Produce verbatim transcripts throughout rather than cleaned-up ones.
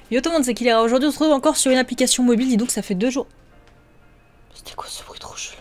Yo tout le monde, c'est Kilira. Aujourd'hui on se retrouve encore sur une application mobile, dis donc ça fait deux jours. C'était quoi ce bruit trop chelou?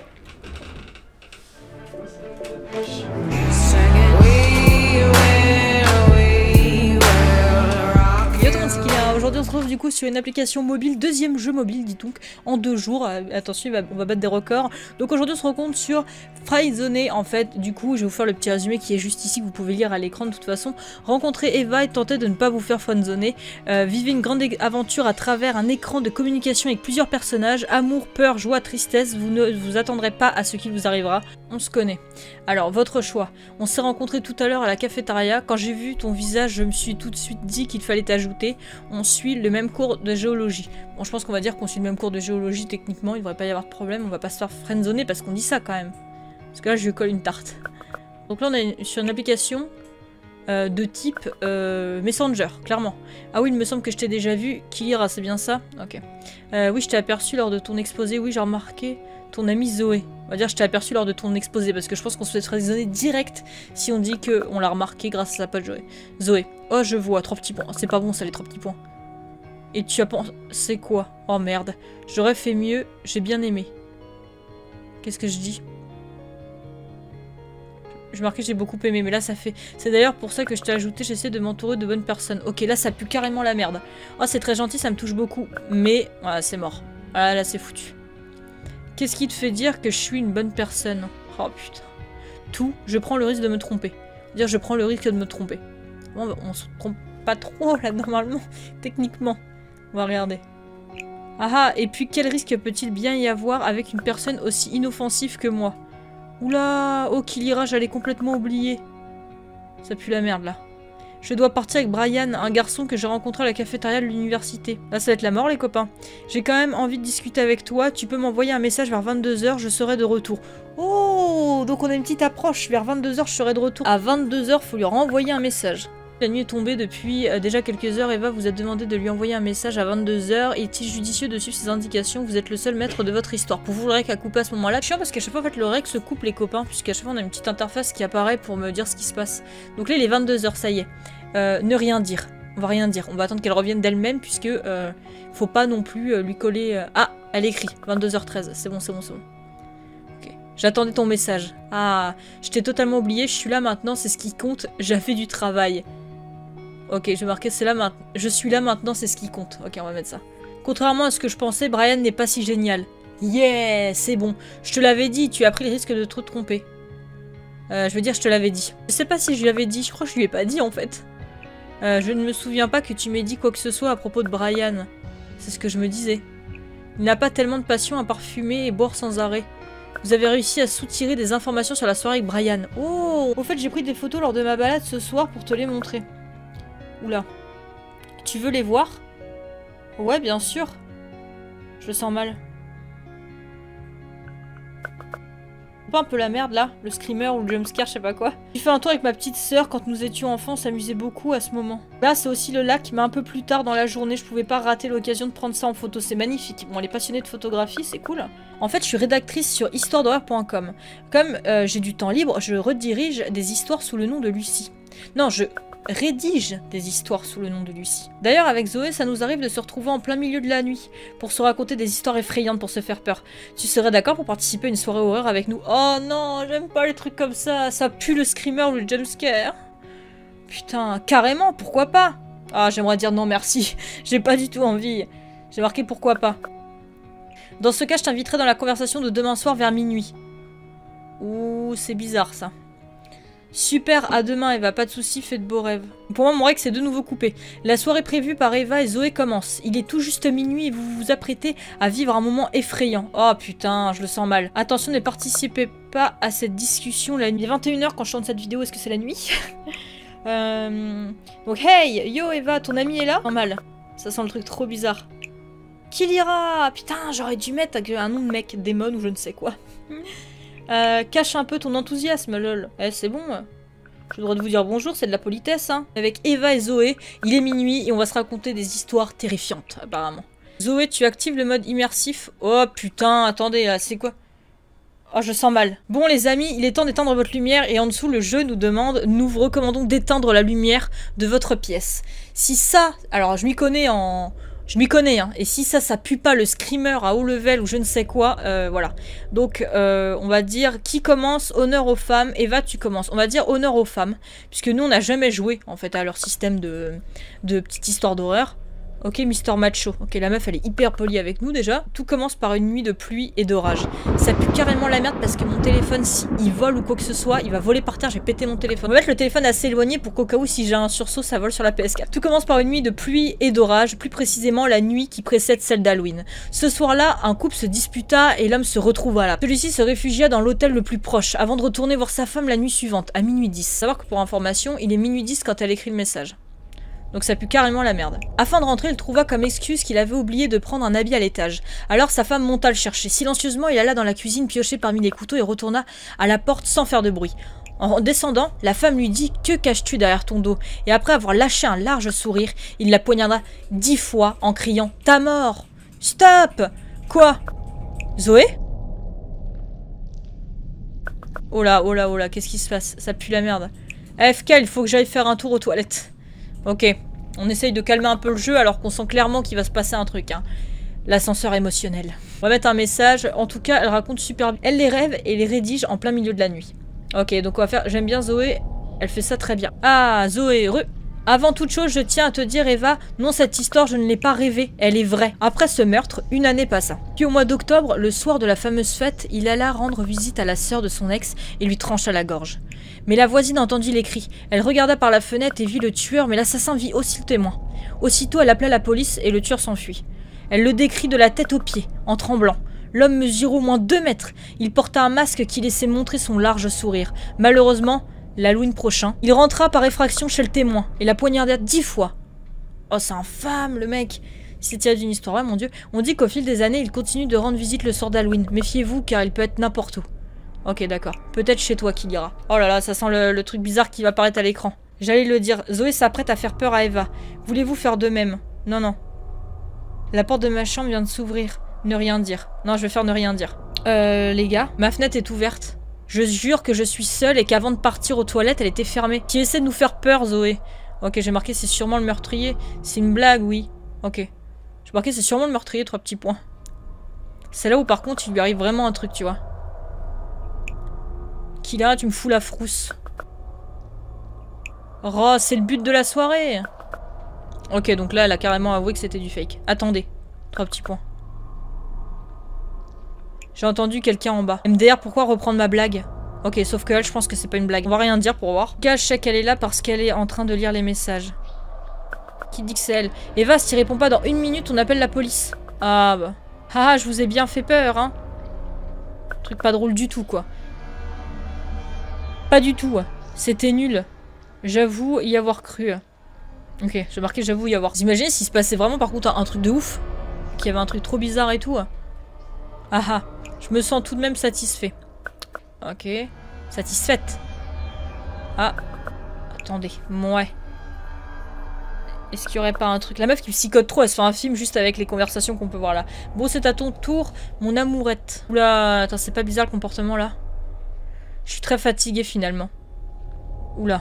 Aujourd'hui on se retrouve du coup sur une application mobile, deuxième jeu mobile dit donc, en deux jours, attention on va, on va battre des records. Donc aujourd'hui on se rencontre sur Friendzone en fait, du coup je vais vous faire le petit résumé qui est juste ici, que vous pouvez lire à l'écran de toute façon. Rencontrer Eva et tenter de ne pas vous faire friendzoner, euh, vivez une grande aventure à travers un écran de communication avec plusieurs personnages, amour, peur, joie, tristesse, vous ne vous attendrez pas à ce qui vous arrivera, on se connaît. Alors votre choix, on s'est rencontrés tout à l'heure à la cafétéria, quand j'ai vu ton visage je me suis tout de suite dit qu'il fallait t'ajouter. On suit le même cours de géologie. Bon, je pense qu'on va dire qu'on suit le même cours de géologie techniquement, il devrait pas y avoir de problème, on va pas se faire friendzoner parce qu'on dit ça quand même. Parce que là, je lui colle une tarte. Donc là, on est sur une application euh, de type euh, Messenger, clairement. Ah oui, il me semble que je t'ai déjà vu. Kilira, c'est bien ça? Ok. Euh, oui, je t'ai aperçu lors de ton exposé. Oui, j'ai remarqué ton amie Zoé. On va dire je t'ai aperçu lors de ton exposé parce que je pense qu'on se fait friendzoner direct si on dit qu'on l'a remarqué grâce à sa pote Zoé. Zoé. Oh, je vois, trois petits points. C'est pas bon ça, les trois petits points. Et tu as pensé quoi? Oh merde. J'aurais fait mieux, j'ai bien aimé. Qu'est-ce que je dis? Je marquais j'ai beaucoup aimé, mais là ça fait... C'est d'ailleurs pour ça que je t'ai ajouté, j'essaie de m'entourer de bonnes personnes. Ok, là ça pue carrément la merde. Oh, c'est très gentil, ça me touche beaucoup. Mais, voilà, c'est mort. Voilà, là c'est foutu. Qu'est-ce qui te fait dire que je suis une bonne personne? Oh putain. Tout, je prends le risque de me tromper. Dire je prends le risque de me tromper. Bon, on se trompe pas trop là normalement, techniquement. On va regarder. Ah ah, et puis quel risque peut-il bien y avoir avec une personne aussi inoffensive que moi? Oula, oh Kilira, j'allais complètement oublier. Ça pue la merde là. Je dois partir avec Brian, un garçon que j'ai rencontré à la cafétéria de l'université. Là ça va être la mort les copains. J'ai quand même envie de discuter avec toi, tu peux m'envoyer un message vers vingt-deux heures, je serai de retour. Oh, donc on a une petite approche, vers vingt-deux heures je serai de retour. À vingt-deux heures, faut lui renvoyer un message. La nuit est tombée depuis euh, déjà quelques heures. Eva vous a demandé de lui envoyer un message à vingt-deux heures. Est-il judicieux de suivre ses indications? Vous êtes le seul maître de votre histoire. Pour vous, le rec a coupé à ce moment-là. C'est chiant parce qu'à chaque fois, en fait, le rec se coupe les copains. Puisqu'à chaque fois, on a une petite interface qui apparaît pour me dire ce qui se passe. Donc là, il est vingt-deux heures, ça y est. Euh, ne rien dire. On va rien dire. On va attendre qu'elle revienne d'elle-même. Puisque euh, faut pas non plus euh, lui coller... Euh... Ah, elle écrit. vingt-deux heures treize. C'est bon, c'est bon, c'est bon. Ok. J'attendais ton message. Ah, je t'ai totalement oublié. Je suis là maintenant. C'est ce qui compte. J'ai fait du travail. Ok, je vais marquer c'est là maintenant. Je suis là maintenant, c'est ce qui compte. Ok, on va mettre ça. Contrairement à ce que je pensais, Brian n'est pas si génial. Yeah, c'est bon. Je te l'avais dit, tu as pris le risque de te tromper. Euh, je veux dire, je te l'avais dit. Je sais pas si je lui avais dit, je crois que je lui ai pas dit en fait. Euh, je ne me souviens pas que tu m'aies dit quoi que ce soit à propos de Brian. C'est ce que je me disais. Il n'a pas tellement de passion à part fumer et boire sans arrêt. Vous avez réussi à soutirer des informations sur la soirée avec Brian. Oh, au fait, j'ai pris des photos lors de ma balade ce soir pour te les montrer. Oula. Tu veux les voir? Ouais, bien sûr. Je le sens mal. Pas un peu la merde là? Le screamer ou le jumpscare, je sais pas quoi. J'ai fait un tour avec ma petite sœur quand nous étions enfants, on s'amusait beaucoup à ce moment. Là, c'est aussi le lac, mais un peu plus tard dans la journée, je pouvais pas rater l'occasion de prendre ça en photo. C'est magnifique. Bon, elle est passionnée de photographie, c'est cool. En fait, je suis rédactrice sur histoire d'horreur point com. Comme euh, j'ai du temps libre, je redirige des histoires sous le nom de Lucie. Non, je... rédige des histoires sous le nom de Lucie. D'ailleurs, avec Zoé, ça nous arrive de se retrouver en plein milieu de la nuit pour se raconter des histoires effrayantes pour se faire peur. Tu serais d'accord pour participer à une soirée horreur avec nous? Oh non, j'aime pas les trucs comme ça, ça pue le screamer ou le jumpscare. Putain, carrément, pourquoi pas? Ah, j'aimerais dire non merci, j'ai pas du tout envie. J'ai marqué pourquoi pas. Dans ce cas, je t'inviterai dans la conversation de demain soir vers minuit. Ouh, c'est bizarre ça. Super, à demain Eva, pas de soucis, fais de beaux rêves. Pour moi, mon règle c'est de nouveau coupé. La soirée prévue par Eva et Zoé commence. Il est tout juste minuit et vous vous apprêtez à vivre un moment effrayant. Oh putain, je le sens mal. Attention, ne participez pas à cette discussion la nuit. Il est vingt et une heures quand je chante cette vidéo, est-ce que c'est la nuit? euh... Donc hey, yo Eva, ton ami est là? Normal. Ça sent le truc trop bizarre. Kilira! Putain, j'aurais dû mettre un nom de mec, démon ou je ne sais quoi. Euh, cache un peu ton enthousiasme, lol. Eh, c'est bon. J'ai le droit de vous dire bonjour, c'est de la politesse, hein. Avec Eva et Zoé, il est minuit et on va se raconter des histoires terrifiantes, apparemment. Zoé, tu actives le mode immersif. Oh putain, attendez, là, c'est quoi? Oh, je sens mal. Bon, les amis, il est temps d'éteindre votre lumière et en dessous, le jeu nous demande, nous vous recommandons d'éteindre la lumière de votre pièce. Si ça, alors je m'y connais en... Je m'y connais, hein. Et si ça, ça pue pas le screamer à haut level ou je ne sais quoi, euh, voilà. Donc, euh, on va dire qui commence, honneur aux femmes. Eva, tu commences. On va dire honneur aux femmes. Puisque nous, on n'a jamais joué, en fait, à leur système de, de petite histoire d'horreur. Ok, Mister Macho. Ok, la meuf, elle est hyper polie avec nous, déjà. Tout commence par une nuit de pluie et d'orage. Ça pue carrément la merde parce que mon téléphone, s'il vole ou quoi que ce soit, il va voler par terre, j'ai pété mon téléphone. On va mettre le téléphone assez éloigné pour qu'au cas où, si j'ai un sursaut, ça vole sur la P S quatre. Tout commence par une nuit de pluie et d'orage, plus précisément la nuit qui précède celle d'Halloween. Ce soir-là, un couple se disputa et l'homme se retrouva là. Celui-ci se réfugia dans l'hôtel le plus proche, avant de retourner voir sa femme la nuit suivante, à minuit dix. Savoir que pour information, il est minuit dix quand elle écrit le message. Donc ça pue carrément la merde. Afin de rentrer, il trouva comme excuse qu'il avait oublié de prendre un habit à l'étage. Alors sa femme monta le chercher. Silencieusement, il alla dans la cuisine piocher parmi les couteaux et retourna à la porte sans faire de bruit. En descendant, la femme lui dit « Que caches-tu derrière ton dos ?» Et après avoir lâché un large sourire, il la poignarda dix fois en criant « Ta mort !»« Stop !»« Quoi ?»« Zoé ?» Oh là, oh là, oh là, qu'est-ce qui se passe? Ça pue la merde. A F K, il faut que j'aille faire un tour aux toilettes. Ok, on essaye de calmer un peu le jeu alors qu'on sent clairement qu'il va se passer un truc. Hein. L'ascenseur émotionnel. On va mettre un message. En tout cas, elle raconte super bien. Elle les rêve et les rédige en plein milieu de la nuit. Ok, donc on va faire... J'aime bien Zoé. Elle fait ça très bien. Ah, Zoé, heureux. Avant toute chose, je tiens à te dire, Eva, non, cette histoire, je ne l'ai pas rêvée. Elle est vraie. Après ce meurtre, une année passa. Puis au mois d'octobre, le soir de la fameuse fête, il alla rendre visite à la sœur de son ex et lui trancha la gorge. Mais la voisine entendit les cris. Elle regarda par la fenêtre et vit le tueur, mais l'assassin vit aussi le témoin. Aussitôt, elle appela la police et le tueur s'enfuit. Elle le décrit de la tête aux pieds, en tremblant. L'homme mesure au moins deux mètres. Il porta un masque qui laissait montrer son large sourire. Malheureusement, l'Halloween prochain, il rentra par effraction chez le témoin et la poignarda dix fois. Oh, c'est infâme, le mec. C'est tiré d'une histoire, ouais, mon dieu. On dit qu'au fil des années, il continue de rendre visite le soir d'Halloween. Méfiez-vous, car il peut être n'importe où. Ok, d'accord. Peut-être chez toi qu'il ira. Oh là là, ça sent le, le truc bizarre qui va apparaître à l'écran. J'allais le dire. Zoé s'apprête à faire peur à Eva. Voulez-vous faire de même? Non, non. La porte de ma chambre vient de s'ouvrir. Ne rien dire. Non, je vais faire ne rien dire. Euh, les gars, ma fenêtre est ouverte. Je jure que je suis seule et qu'avant de partir aux toilettes, elle était fermée. Qui essaie de nous faire peur, Zoé? Ok, j'ai marqué c'est sûrement le meurtrier. C'est une blague, oui. Ok. J'ai marqué c'est sûrement le meurtrier, trois petits points. C'est là où par contre il lui arrive vraiment un truc, tu vois. Killa, tu me fous la frousse. Oh, c'est le but de la soirée. Ok, donc là, elle a carrément avoué que c'était du fake. Attendez. Trois petits points. J'ai entendu quelqu'un en bas. M D R, pourquoi reprendre ma blague? Ok, sauf que elle, je pense que c'est pas une blague. On va rien dire pour voir. Gage, je sais qu'elle est là parce qu'elle est en train de lire les messages. Qui dit que c'est elle? Eva, si tu réponds pas dans une minute, on appelle la police. Ah bah. Ah, je vous ai bien fait peur, hein. Truc pas drôle du tout, quoi. Pas du tout. C'était nul. J'avoue y avoir cru. Ok, j'ai marqué j'avoue y avoir. Vous imaginez s'il se passait vraiment par contre un truc de ouf? Qu'il y avait un truc trop bizarre et tout? Ah ah, je me sens tout de même satisfait. Ok. Satisfaite. Ah. Attendez. Ouais. Est-ce qu'il y aurait pas un truc? La meuf qui psychote trop, elle se fait un film juste avec les conversations qu'on peut voir là. Bon, c'est à ton tour, mon amourette. Oula, attends, c'est pas bizarre le comportement là? Je suis très fatiguée finalement. Oula.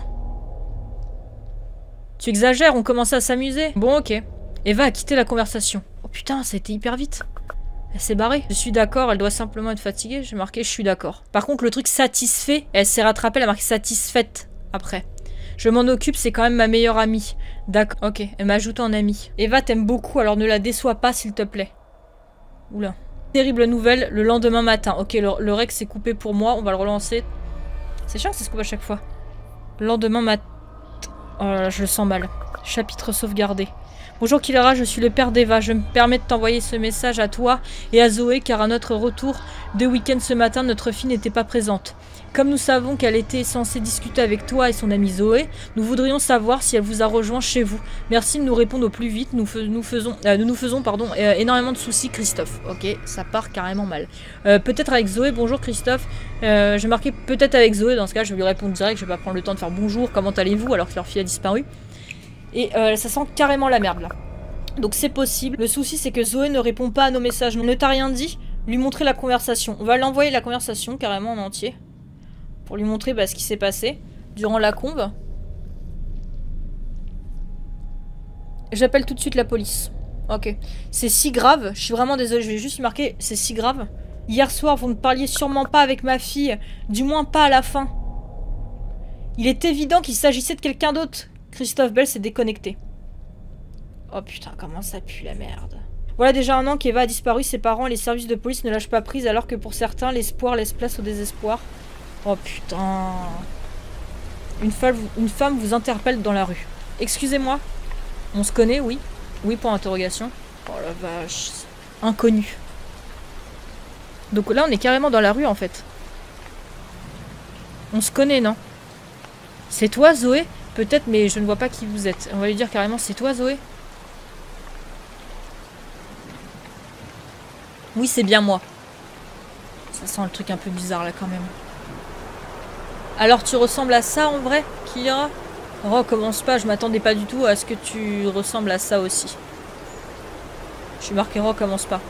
Tu exagères, on commençait à s'amuser. Bon, ok. Eva a quitté la conversation. Oh putain, ça a été hyper vite. Elle s'est barrée. Je suis d'accord, elle doit simplement être fatiguée. J'ai marqué je suis d'accord. Par contre, le truc satisfait, elle s'est rattrapée, elle a marqué satisfaite après. Je m'en occupe, c'est quand même ma meilleure amie. D'accord, ok, elle m'a ajouté en amie. Eva t'aime beaucoup, alors ne la déçois pas s'il te plaît. Oula. Terrible nouvelle, le lendemain matin. Ok, le, le rec s'est coupé pour moi, on va le relancer. C'est chiant que ça se coupe à chaque fois. Le lendemain matin. Oh là là, je le sens mal. Chapitre sauvegardé. Bonjour Killara, je suis le père d'Eva. Je me permets de t'envoyer ce message à toi et à Zoé car à notre retour de week-end ce matin, notre fille n'était pas présente. Comme nous savons qu'elle était censée discuter avec toi et son amie Zoé, nous voudrions savoir si elle vous a rejoint chez vous. Merci de nous répondre au plus vite. Nous, fais, nous faisons, euh, nous, nous faisons pardon, euh, énormément de soucis, Christophe. Ok, ça part carrément mal. Euh, peut-être avec Zoé. Bonjour Christophe. Euh, je vais marquer peut-être avec Zoé. Dans ce cas, je vais lui répondre direct. Je vais pas prendre le temps de faire bonjour, comment allez-vous alors que leur fille a disparu. Et euh, ça sent carrément la merde là. Donc c'est possible. Le souci c'est que Zoé ne répond pas à nos messages. Ne t'a rien dit? Lui montrer la conversation. On va l'envoyer la conversation carrément en entier. Pour lui montrer bah, ce qui s'est passé durant la combe. J'appelle tout de suite la police. Ok. C'est si grave. Je suis vraiment désolée. Je vais juste marquer. C'est si grave. Hier soir, vous ne parliez sûrement pas avec ma fille. Du moins pas à la fin. Il est évident qu'il s'agissait de quelqu'un d'autre. Christophe Bell s'est déconnecté. Oh putain, comment ça pue la merde. Voilà déjà un an qu'Eva a disparu. Ses parents et les services de police ne lâchent pas prise alors que pour certains, l'espoir laisse place au désespoir. Oh putain. Une femme, une femme vous interpelle dans la rue. Excusez-moi. On se connaît, oui. Oui, pour interrogation. Oh la vache. Inconnu. Donc là, on est carrément dans la rue, en fait. On se connaît, non? C'est toi, Zoé? Peut-être, mais je ne vois pas qui vous êtes. On va lui dire carrément, c'est toi, Zoé? Oui, c'est bien moi. Ça sent le truc un peu bizarre, là, quand même. Alors, tu ressembles à ça, en vrai, Kira? Oh, commence pas, je m'attendais pas du tout à ce que tu ressembles à ça aussi. Je suis marqué, oh, commence pas.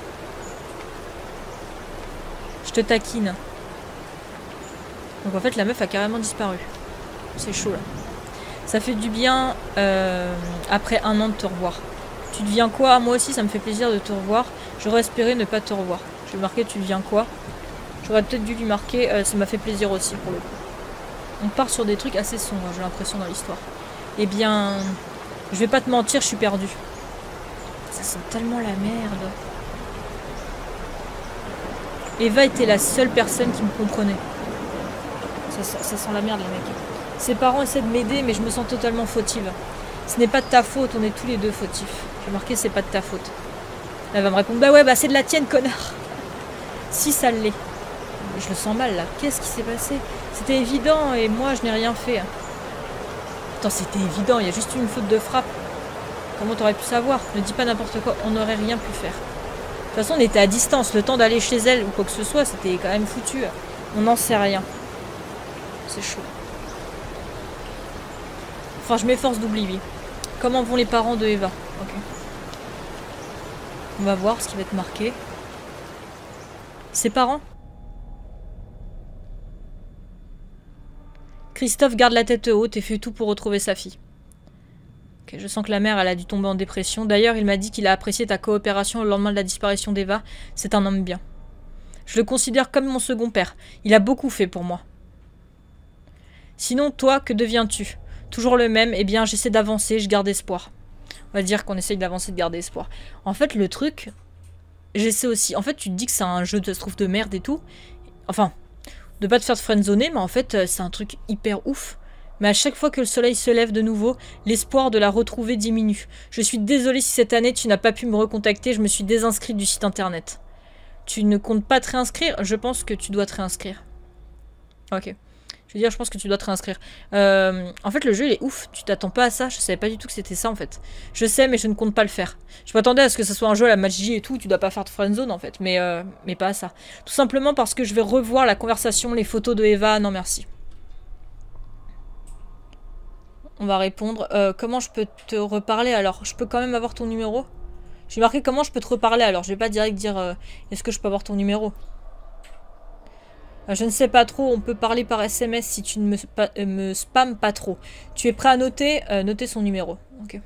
Je te taquine. Donc en fait, la meuf a carrément disparu. C'est chaud, là. Ça fait du bien, euh, après un an de te revoir. Tu deviens quoi? Moi aussi, ça me fait plaisir de te revoir. J'aurais espéré ne pas te revoir. Je vais marquer, tu deviens quoi? J'aurais peut-être dû lui marquer, euh, ça m'a fait plaisir aussi, pour le coup. On part sur des trucs assez sombres, j'ai l'impression, dans l'histoire. Eh bien, je vais pas te mentir, je suis perdue. Ça sent tellement la merde. Eva était la seule personne qui me comprenait. Ça sent, ça sent la merde, les mecs. Ses parents essaient de m'aider, mais je me sens totalement fautive. Ce n'est pas de ta faute, on est tous les deux fautifs. J'ai marqué, c'est pas de ta faute. Elle va me répondre, bah ouais, bah c'est de la tienne, connard. Si ça l'est. Je le sens mal, là. Qu'est-ce qui s'est passé? C'était évident, et moi, je n'ai rien fait. Attends, c'était évident, il y a juste eu une faute de frappe. Comment t'aurais pu savoir? Ne dis pas n'importe quoi, on n'aurait rien pu faire. De toute façon, on était à distance. Le temps d'aller chez elle ou quoi que ce soit, c'était quand même foutu. On n'en sait rien. C'est chaud. Enfin, je m'efforce d'oublier. Comment vont les parents de Eva? Ok. On va voir ce qui va être marqué. Ses parents? Christophe garde la tête haute et fait tout pour retrouver sa fille. Okay, je sens que la mère, elle a dû tomber en dépression. D'ailleurs, il m'a dit qu'il a apprécié ta coopération le lendemain de la disparition d'Eva. C'est un homme bien. Je le considère comme mon second père. Il a beaucoup fait pour moi. Sinon, toi, que deviens-tu? Toujours le même? Eh bien, j'essaie d'avancer, je garde espoir. On va dire qu'on essaye d'avancer, de garder espoir. En fait, le truc, j'essaie aussi... En fait, tu te dis que c'est un jeu de, trouve de merde et tout. Enfin, de pas te faire friendzoner, mais en fait, c'est un truc hyper ouf. Mais à chaque fois que le soleil se lève de nouveau, l'espoir de la retrouver diminue. Je suis désolée si cette année tu n'as pas pu me recontacter, je me suis désinscrite du site internet. Tu ne comptes pas te réinscrire? Je pense que tu dois te réinscrire. Ok. Je veux dire, je pense que tu dois te réinscrire. Euh, en fait, le jeu, il est ouf. Tu t'attends pas à ça. Je savais pas du tout que c'était ça, en fait. Je sais, mais je ne compte pas le faire. Je m'attendais à ce que ce soit un jeu à la magie et tout. Tu dois pas faire de friendzone, en fait. Mais, euh, mais pas à ça. Tout simplement parce que je vais revoir la conversation, les photos de Eva. Non, merci. On va répondre. Euh, comment je peux te reparler alors? Je peux quand même avoir ton numéro? J'ai marqué comment je peux te reparler alors. Je vais pas direct dire euh, est-ce que je peux avoir ton numéro? euh, Je ne sais pas trop. On peut parler par S M S si tu ne me, spa euh, me spammes pas trop. Tu es prêt à noter? euh, Noter son numéro. Ok.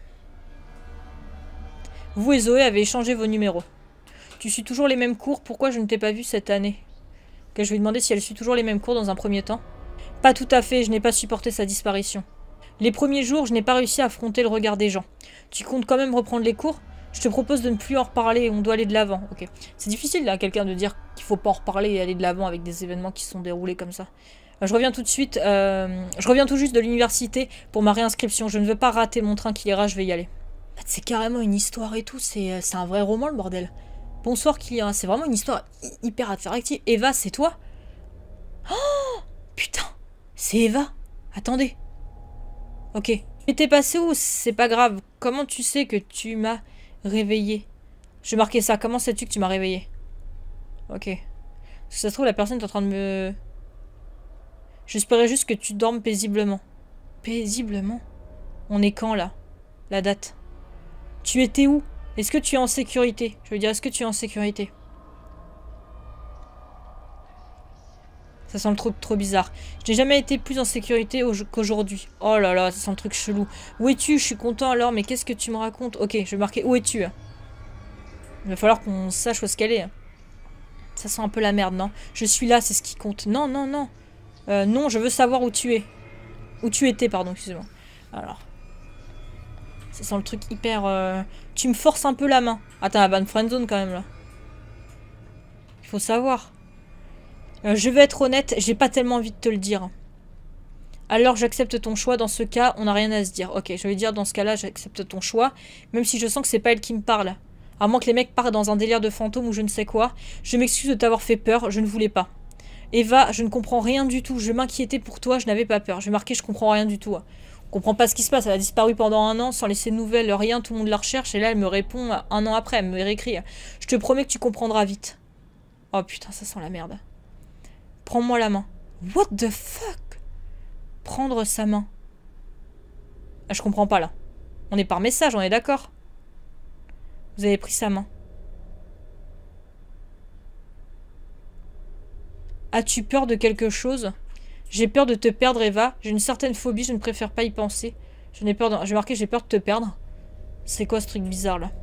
Vous et Zoé avez échangé vos numéros. Tu suis toujours les mêmes cours. Pourquoi je ne t'ai pas vu cette année? Ok, je vais demander si elle suit toujours les mêmes cours dans un premier temps. Pas tout à fait. Je n'ai pas supporté sa disparition. Les premiers jours, je n'ai pas réussi à affronter le regard des gens. Tu comptes quand même reprendre les cours? Je te propose de ne plus en reparler, on doit aller de l'avant. Ok. C'est difficile à quelqu'un de dire qu'il faut pas en reparler et aller de l'avant avec des événements qui se sont déroulés comme ça. Euh, je reviens tout de suite, euh, je reviens tout juste de l'université pour ma réinscription. Je ne veux pas rater mon train qui ira, je vais y aller. C'est carrément une histoire et tout, c'est un vrai roman le bordel. Bonsoir Kylian, c'est vraiment une histoire hyper interactive. Eva, c'est toi? Oh putain, c'est Eva. Attendez. Ok. Mais t'es passé où? C'est pas grave. Comment tu sais que tu m'as réveillé? Je vais marquer ça. Comment sais-tu que tu m'as réveillé? Ok. Parce que ça se trouve, la personne est en train de me... J'espérais juste que tu dormes paisiblement. Paisiblement? On est quand, là? La date. Tu étais où? Est-ce que tu es en sécurité? Je veux dire, est-ce que tu es en sécurité? Ça sent le truc trop bizarre. Je n'ai jamais été plus en sécurité qu'aujourd'hui. Oh là là, ça sent le truc chelou. Où es-tu? Je suis content alors, mais qu'est-ce que tu me racontes? Ok, je vais marquer où es-tu? Il va falloir qu'on sache où est-ce qu'elle est. Ça sent un peu la merde, non? Je suis là, c'est ce qui compte. Non, non, non. Euh, non, je veux savoir où tu es. Où tu étais, pardon, excusez-moi. Alors. Ça sent le truc hyper... Euh... Tu me forces un peu la main. Ah, t'as la bonne friendzone quand même, là. Il faut savoir. Euh, je vais être honnête, j'ai pas tellement envie de te le dire. Alors j'accepte ton choix, dans ce cas, on n'a rien à se dire. Ok, je vais dire dans ce cas-là, j'accepte ton choix, même si je sens que c'est pas elle qui me parle. À moins que les mecs partent dans un délire de fantôme ou je ne sais quoi. Je m'excuse de t'avoir fait peur, je ne voulais pas. Eva, je ne comprends rien du tout, je m'inquiétais pour toi, je n'avais pas peur. Je vais marquer, je comprends rien du tout. On comprend pas ce qui se passe, elle a disparu pendant un an sans laisser de nouvelles, rien, tout le monde la recherche, et là elle me répond un an après, elle me réécrit. Je te promets que tu comprendras vite. Oh putain, ça sent la merde. Prends-moi la main. What the fuck? Prendre sa main. Ah, je comprends pas là. On est par message, on est d'accord? Vous avez pris sa main. As-tu peur de quelque chose? J'ai peur de te perdre, Eva. J'ai une certaine phobie, je ne préfère pas y penser. Je n'ai peur de... J'ai marqué, j'ai peur de te perdre. C'est quoi ce truc bizarre là?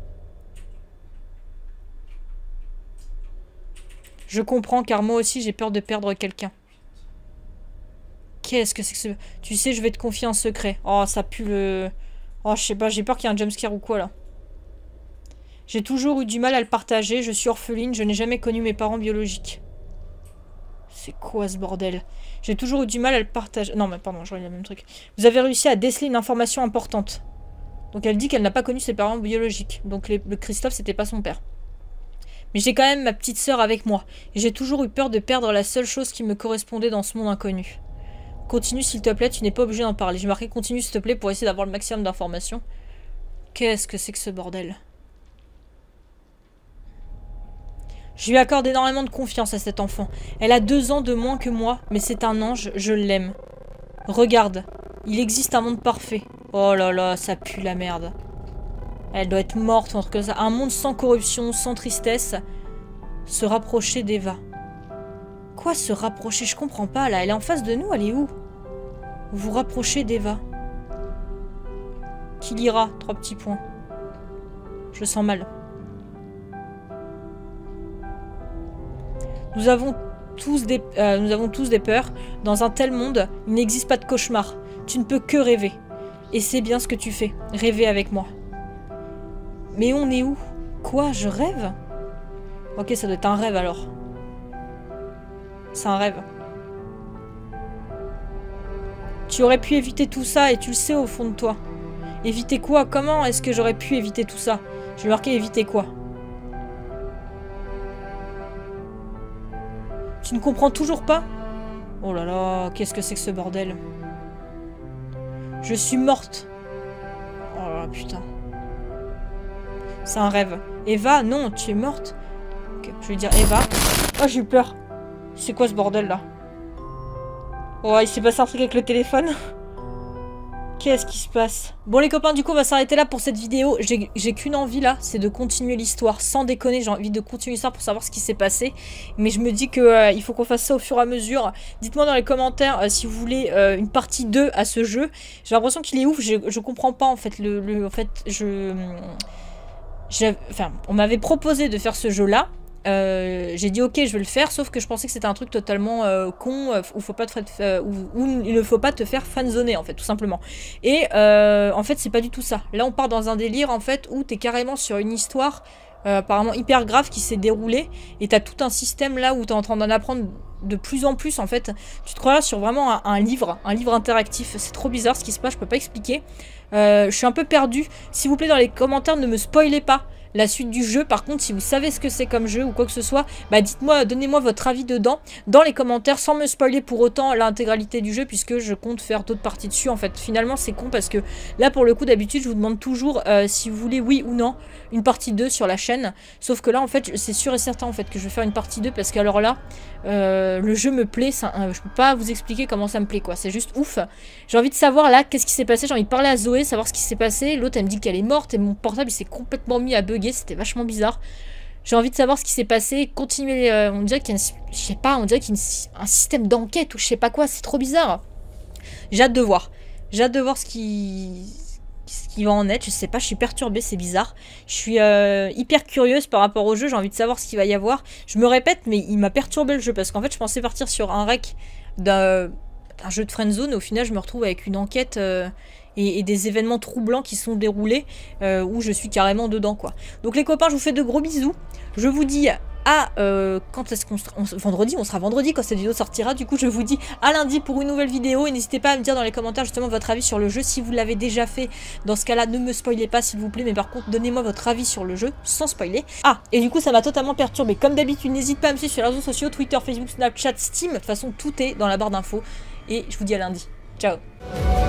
Je comprends, car moi aussi j'ai peur de perdre quelqu'un. Qu'est-ce que c'est que ce... Tu sais, je vais te confier un secret. Oh, ça pue le... Oh, je sais pas, j'ai peur qu'il y ait un jumpscare ou quoi, là. J'ai toujours eu du mal à le partager. Je suis orpheline, je n'ai jamais connu mes parents biologiques. C'est quoi ce bordel? J'ai toujours eu du mal à le partager... Non, mais pardon, je relis le même truc. Vous avez réussi à déceler une information importante. Donc elle dit qu'elle n'a pas connu ses parents biologiques. Donc les... le Christophe, c'était pas son père. Mais j'ai quand même ma petite sœur avec moi. Et j'ai toujours eu peur de perdre la seule chose qui me correspondait dans ce monde inconnu. Continue s'il te plaît, tu n'es pas obligé d'en parler. J'ai marqué continue s'il te plaît pour essayer d'avoir le maximum d'informations. Qu'est-ce que c'est que ce bordel? Je lui accorde énormément de confiance à cet enfant. Elle a deux ans de moins que moi, mais c'est un ange, je l'aime. Regarde, il existe un monde parfait. Oh là là, ça pue la merde. Elle doit être morte ou un truc comme ça. Un monde sans corruption, sans tristesse. Se rapprocher d'Eva. Quoi se rapprocher? Je comprends pas là. Elle est en face de nous, elle est où? Vous rapprochez d'Eva. Qui lira? Trois petits points. Je sens mal. Nous avons tous des, euh, nous avons tous des peurs. Dans un tel monde, il n'existe pas de cauchemar. Tu ne peux que rêver. Et c'est bien ce que tu fais. Rêver avec moi. Mais on est où? Quoi? Je rêve? Ok, ça doit être un rêve alors. C'est un rêve. Tu aurais pu éviter tout ça et tu le sais au fond de toi. Éviter quoi? Comment est-ce que j'aurais pu éviter tout ça? Je vais marquer éviter quoi? Tu ne comprends toujours pas? Oh là là, qu'est-ce que c'est que ce bordel? Je suis morte. Oh là là, putain. C'est un rêve. Eva, non, tu es morte. Ok, je vais dire Eva. Oh, j'ai eu peur. C'est quoi ce bordel là? Oh, il s'est passé un truc avec le téléphone. Qu'est-ce qui se passe? Bon les copains, du coup on va s'arrêter là pour cette vidéo. J'ai qu'une envie là, c'est de continuer l'histoire. Sans déconner, j'ai envie de continuer l'histoire pour savoir ce qui s'est passé. Mais je me dis qu'il euh, faut qu'on fasse ça au fur et à mesure. Dites-moi dans les commentaires euh, si vous voulez euh, une partie deux à ce jeu. J'ai l'impression qu'il est ouf, je, je comprends pas en fait. Le, le, en fait, je... Enfin, on m'avait proposé de faire ce jeu là. Euh, j'ai dit ok je vais le faire, sauf que je pensais que c'était un truc totalement euh, con euh, où, faut pas te, euh, où, où il ne faut pas te faire fanzoner en fait tout simplement. Et euh, en fait c'est pas du tout ça. Là on part dans un délire en fait où t'es carrément sur une histoire euh, apparemment hyper grave qui s'est déroulée et t'as tout un système là où t'es en train d'en apprendre de plus en plus en fait. Tu te crois sur vraiment un, un livre, un livre interactif. C'est trop bizarre ce qui se passe, je peux pas expliquer. Euh, je suis un peu perdue. S'il vous plaît dans les commentaires ne me spoilez pas la suite du jeu. Par contre, si vous savez ce que c'est comme jeu ou quoi que ce soit, bah dites-moi, donnez-moi votre avis dedans, dans les commentaires, sans me spoiler pour autant l'intégralité du jeu, puisque je compte faire d'autres parties dessus. En fait, finalement, c'est con parce que là, pour le coup, d'habitude, je vous demande toujours euh, si vous voulez, oui ou non, une partie deux sur la chaîne. Sauf que là, en fait, c'est sûr et certain en fait que je vais faire une partie deux parce qu'alors là, euh, le jeu me plaît. Ça, euh, je peux pas vous expliquer comment ça me plaît, quoi. C'est juste ouf. J'ai envie de savoir là, qu'est-ce qui s'est passé. J'ai envie de parler à Zoé, savoir ce qui s'est passé. L'autre, elle me dit qu'elle est morte et mon portable, il s'est complètement mis à bugger. C'était vachement bizarre. J'ai envie de savoir ce qui s'est passé, continuer, euh, on dirait qu'il y a, une, je sais pas, on dirait qu'il y a une, un système d'enquête ou je sais pas quoi, c'est trop bizarre. J'ai hâte de voir. J'ai hâte de voir ce qui, ce qui va en être, je sais pas, je suis perturbée, c'est bizarre. Je suis euh, hyper curieuse par rapport au jeu, j'ai envie de savoir ce qu'il va y avoir. Je me répète, mais il m'a perturbé le jeu, parce qu'en fait, je pensais partir sur un rec d'un jeu de friendzone, et au final, je me retrouve avec une enquête... Euh, Et, et des événements troublants qui sont déroulés euh, où je suis carrément dedans quoi. Donc les copains, je vous fais de gros bisous. Je vous dis à euh, quand est-ce qu'on sera on, vendredi, on sera vendredi quand cette vidéo sortira. Du coup, je vous dis à lundi pour une nouvelle vidéo et n'hésitez pas à me dire dans les commentaires justement votre avis sur le jeu si vous l'avez déjà fait. Dans ce cas-là, ne me spoilez pas s'il vous plaît, mais par contre, donnez-moi votre avis sur le jeu sans spoiler. Ah, et du coup, ça m'a totalement perturbé. Comme d'habitude, n'hésite pas à me suivre sur les réseaux sociaux, Twitter, Facebook, Snapchat, Steam. De toute façon, tout est dans la barre d'infos et je vous dis à lundi. Ciao.